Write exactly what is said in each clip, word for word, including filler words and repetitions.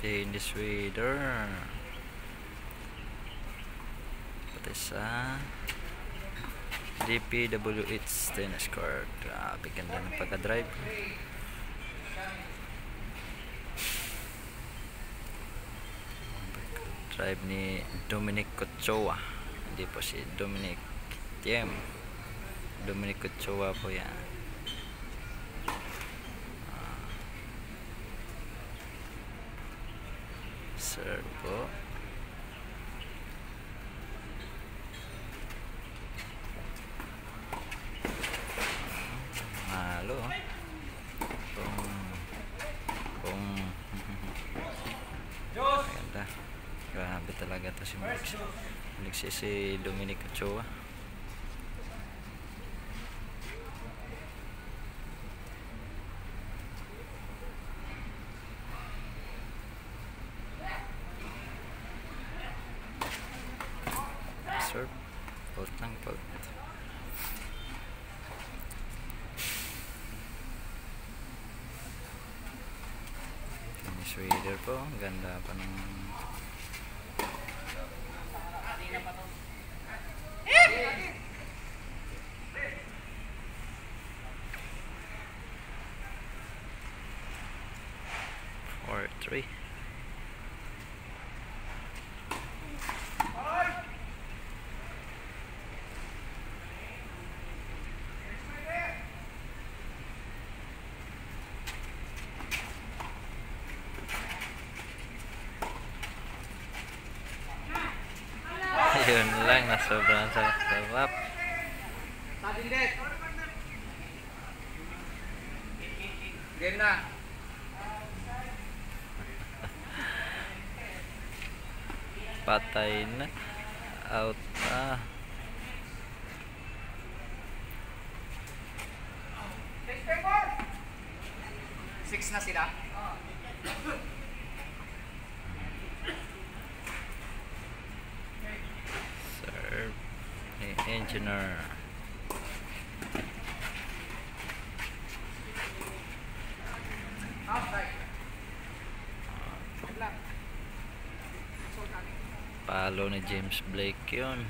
Dennis Rader. Pati sa D P W H tennis court. Grabe ganda ng pagka-drive. Drive ni Dominic Ochoa. Hindi po si Dominic Thiem. Dominic Ochoa po yan. Uh, serve po. Halo. Kung kung maganda. Grabe talaga to si Max. Alexis si Dominic Ochoa. Serve. Fault lang, fault. Dennis Rader po. Ganda pa ng four three. Yun lang, nasobrahan sa sarap. Game na. Patay na. Out na. Six na sila. Serve. Hey, engineer. Palo ni James Blake yun.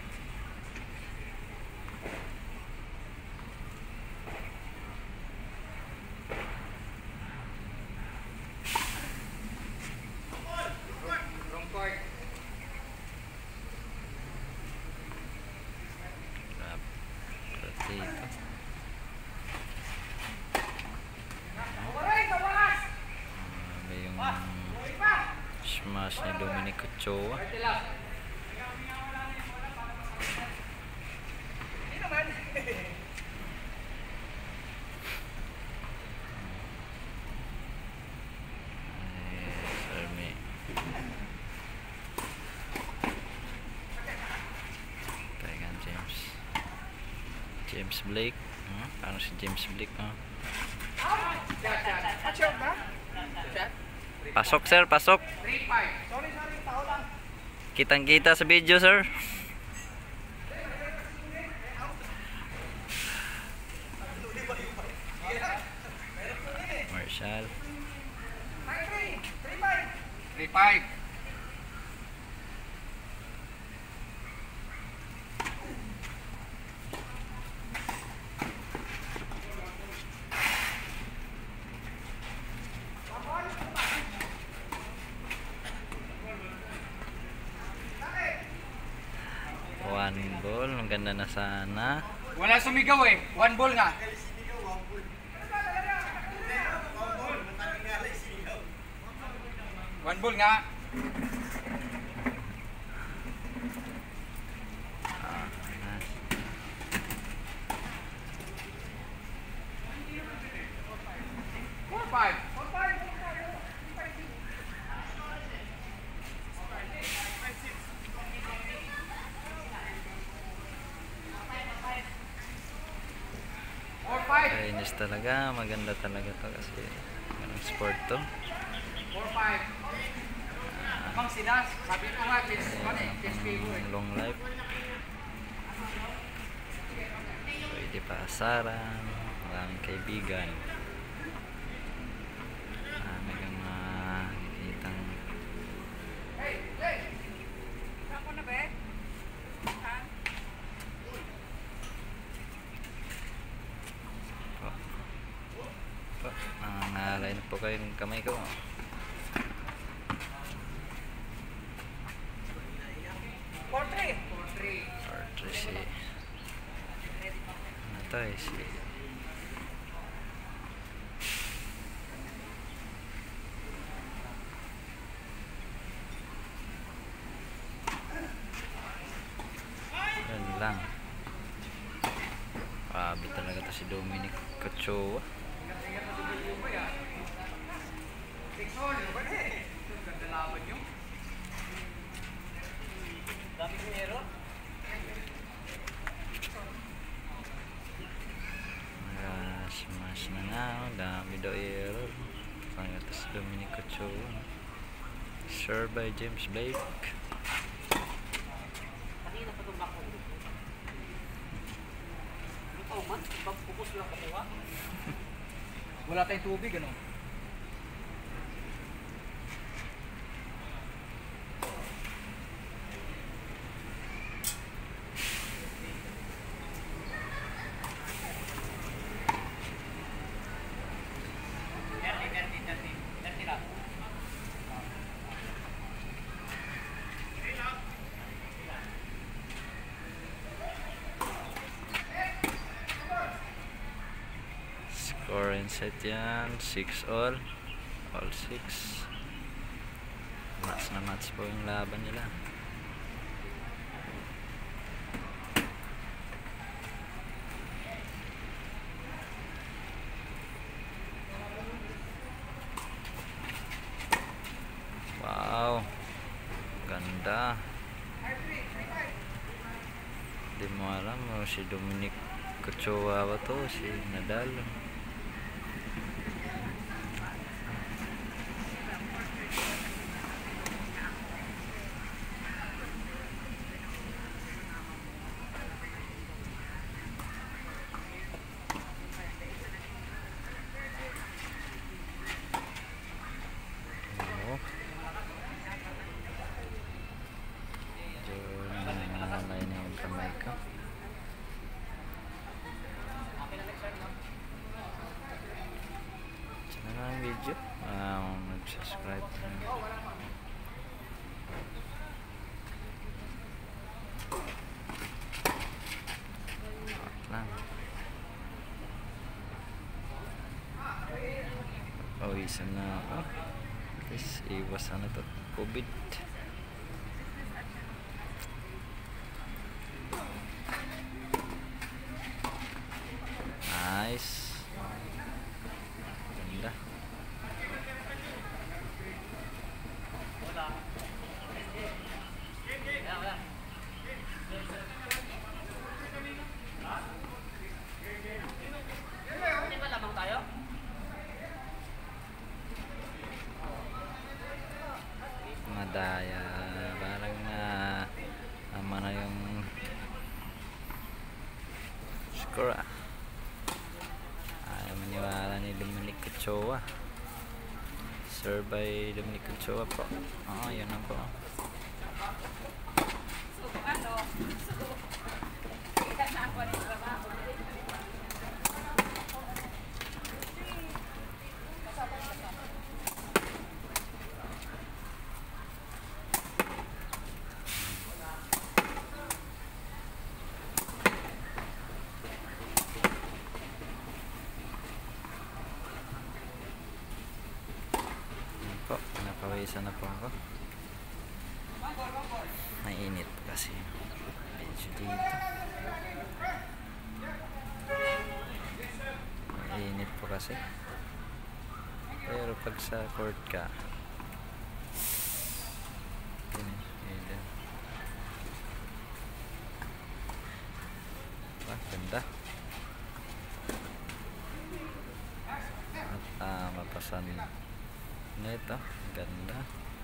Wrong court. Pati ito. May yung smash ni Dominic Ochoa. James Blake. Hmm? Paano si James Blake? Oh? Pasok sir, pasok. Kitang kita sa video sir. Marshall. three five. One ball, ang ganda na sana. Wala sumigaw eh. One ball nga. One ball nga. Ah, Four five. Kainis talaga, maganda talaga to kasi anong sport to. four five. Mang sinas, sabi ko nga, kids, ano eh, kids favor. Long life. Pwede pa asaran, maraming kaibigan. Marami kang makikitang pa yung kamay ko. four three. four three. four three si ano to eh, si yun lang. Grabe talaga to si Dominic Ochoa. six all. Ba eh. Ganda laban nyo. Dami dinero. Smash na nga. Oh. Dami daw error. Talaga to si Dominic Ochoa. Served by James Blake. Kanina pa itong bako. Ikaw man, pagpupus lang kakuha. Wala tayong tubig, ano? Score and set yan. six all. All six. Match na match po yung laban nila. Wow. Ganda. Di mo alam o si Dominic Ochoa ba to? Si Nadal. Video, um, mag-subscribe lang. Pawisan na ako. Please, iwas na to COVID. Nice. Ganda. Madaya, parang na uh, ama na yung score. Ah. Ayaw maniwala ni Dominic Ochoa. Served by Dominic Ochoa po. Oo, oh, yun na po. Po, napawisan na po ako. Mainit kasi medyo dito. Mainit po kasi. Pero pag sa court ka, ganun. Wah, ganda. At uh, mapasan nito, ganda.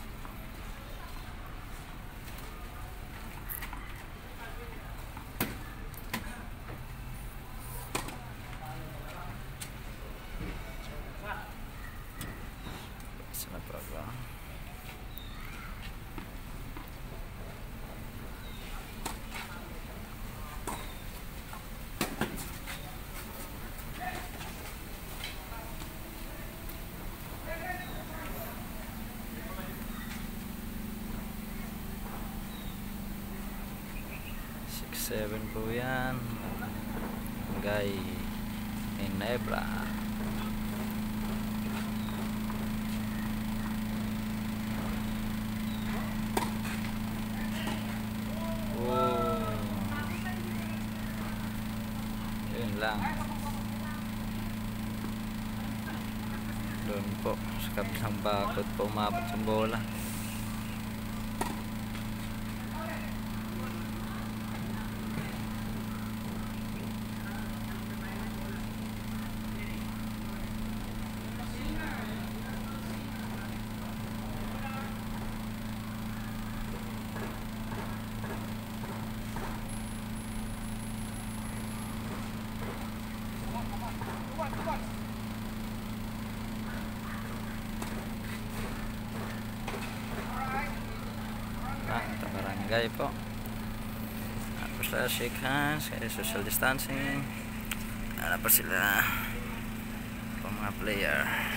Sana pala. seven po yan. Barangay Ginebra. Oh. Yun lang. Doon po sa kabilang bakod po umabot yung bola. Barangay po. Tapos sila shake hands, kaya social distancing. Ano pa sila? Mga player.